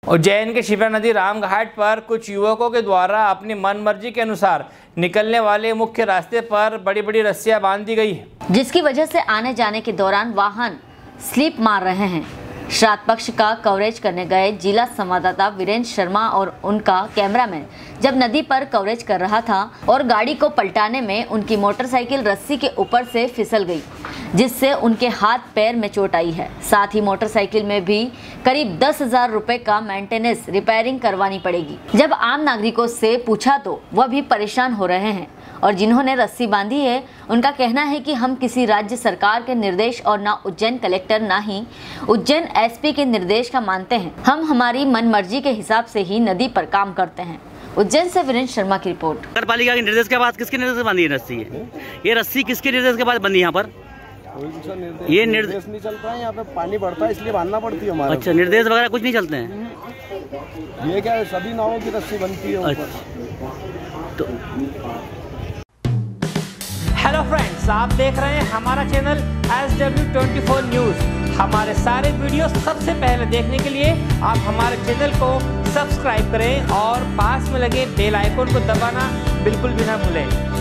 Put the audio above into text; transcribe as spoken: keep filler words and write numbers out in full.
उज्जैन के शिप्रा नदी रामघाट पर कुछ युवकों के द्वारा अपनी मनमर्जी के अनुसार निकलने वाले मुख्य रास्ते पर बड़ी बड़ी रस्सियां बांध दी गई है, जिसकी वजह से आने जाने के दौरान वाहन स्लिप मार रहे हैं। श्राद्ध पक्ष का कवरेज करने गए जिला संवाददाता वीरेंद्र शर्मा और उनका कैमरामैन जब नदी पर कवरेज कर रहा था और गाड़ी को पलटाने में उनकी मोटरसाइकिल रस्सी के ऊपर से फिसल गई, जिससे उनके हाथ पैर में चोट आई है। साथ ही मोटरसाइकिल में भी करीब दस हजार रुपए का मेंटेनेंस रिपेयरिंग करवानी पड़ेगी। जब आम नागरिकों से पूछा तो वह भी परेशान हो रहे हैं और जिन्होंने रस्सी बांधी है उनका कहना है कि हम किसी राज्य सरकार के निर्देश और ना उज्जैन कलेक्टर ना ही उज्जैन एसपी के निर्देश का मानते हैं। हम हमारी मनमर्जी के हिसाब से ही नदी पर काम करते हैं। उज्जैन से वीरेंद्र शर्मा की रिपोर्ट। नगर पालिका के निर्देश के बाद किसके निर्देश से बांधी है रस्सी? है ये रस्सी किसके निर्देश के बाद बंदी यहाँ पर? ये निर्देश नहीं चलता है, यहाँ पे पानी बढ़ता है इसलिए बांधना पड़ती है हमारे। अच्छा, निर्देश वगैरह कुछ नहीं चलते हैं? ये क्या है, सभी नावों की रस्सी बनती है ऊपर। तो हेलो फ्रेंड्स, आप देख रहे हैं हमारा channel S W twenty four news. हमारे सारे वीडियो सबसे पहले देखने के लिए आप हमारे चैनल को सब्सक्राइब करें और पास में लगे बेल आइकन को दबाना बिल्कुल भी ना भूलें।